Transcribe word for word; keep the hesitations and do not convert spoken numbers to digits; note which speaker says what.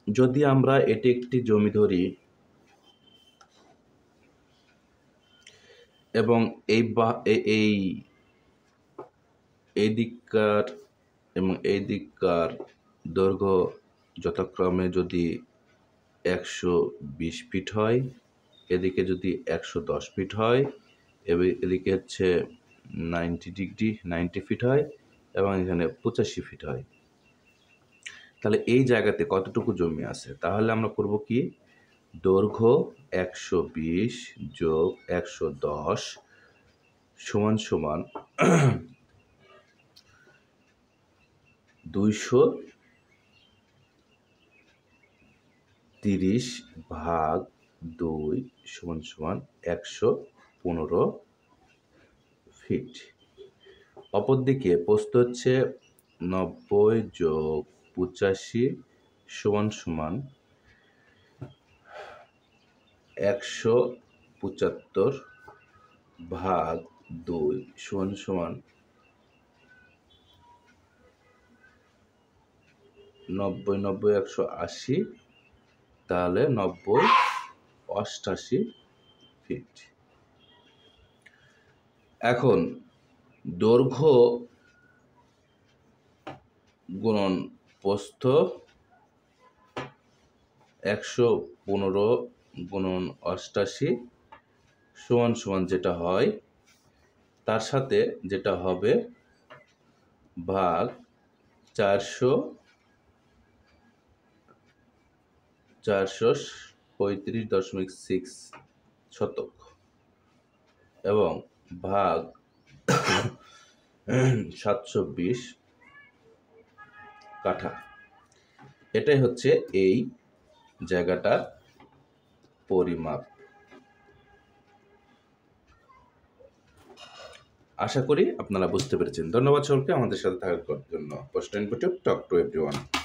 Speaker 1: যদি আমরা এটি একটি জমি ধরি এবং এই বা এই এই দিককার এবং এই দিককার দৈর্ঘ্য যথাক্রমে যদি একশো বিশ ফিট হয়, এদিকে যদি একশো দশ ফিট হয়, এদিকে হচ্ছে নাইনটি ডিগ্রি নাইনটি ফিট হয় এবং এখানে পঁচাশি ফিট হয়, তাহলে এই জায়গাতে কতটুকু জমি আছে? তাহলে আমরা করব কি, দৈর্ঘ্য একশো বিশ যোগ একশো দশ সমান সমান দুইশো তিরিশ ভাগ দুই সমান সমান একশো পনেরো ফিট। অপরদিকে প্রস্থ হচ্ছে নব্বই যোগ পঁচাশি সমান সমান একশো পঁচাত্তর ভাগ দুই সমান সমান নব্বই নব্বই একশো আশি, তাহলে নব্বই অষ্টাশি ফিট। এখন দৈর্ঘ্য গুণন প্রস্থ একশো পনেরো গুণন অষ্টাশি সমান সমান যেটা হয় তার সাথে যেটা হবে ভাগ চারশো চারশো পঁয়ত্রিশ দশমিক সিক্স শতক এবং ভাগ সাতশো বিশ কাঠা। এটাই হচ্ছে এই জায়গাটার পরিমাপ। আশা করি আপনারা বুঝতে পেরেছেন। ধন্যবাদ সকলকে আমাদের সাথে থাকার জন্য। Post input talk to everyone.